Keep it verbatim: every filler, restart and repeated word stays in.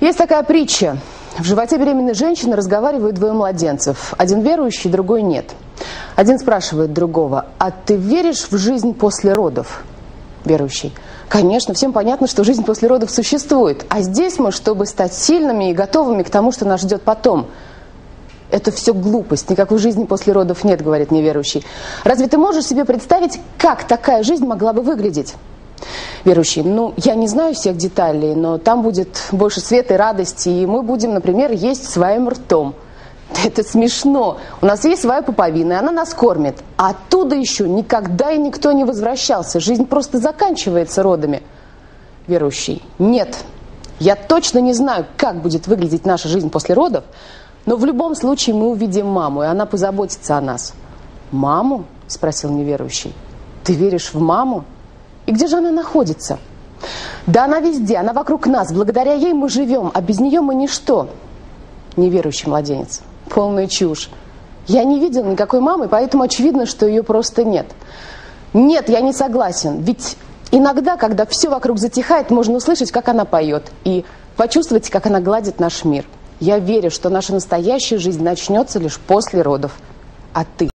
Есть такая притча. В животе беременной женщины разговаривают двое младенцев. Один верующий, другой нет. Один спрашивает другого: а ты веришь в жизнь после родов? Верующий: конечно, всем понятно, что жизнь после родов существует. А здесь мы, чтобы стать сильными и готовыми к тому, что нас ждет потом. Это все глупость. Никакой жизни после родов нет, говорит неверующий. Разве ты можешь себе представить, как такая жизнь могла бы выглядеть? Верующий: ну, я не знаю всех деталей, но там будет больше света и радости, и мы будем, например, есть своим ртом. Это смешно. У нас есть своя пуповина, и она нас кормит. А оттуда еще никогда и никто не возвращался. Жизнь просто заканчивается родами. Верующий: нет, я точно не знаю, как будет выглядеть наша жизнь после родов, но в любом случае мы увидим маму, и она позаботится о нас. Маму? Спросил неверующий. Ты веришь в маму? И где же она находится? Да она везде, она вокруг нас. Благодаря ей мы живем, а без нее мы ничто. Неверующий младенец: полная чушь. Я не видел никакой мамы, поэтому очевидно, что ее просто нет. Нет, я не согласен. Ведь иногда, когда все вокруг затихает, можно услышать, как она поет, и почувствовать, как она гладит наш мир. Я верю, что наша настоящая жизнь начнется лишь после родов. А ты?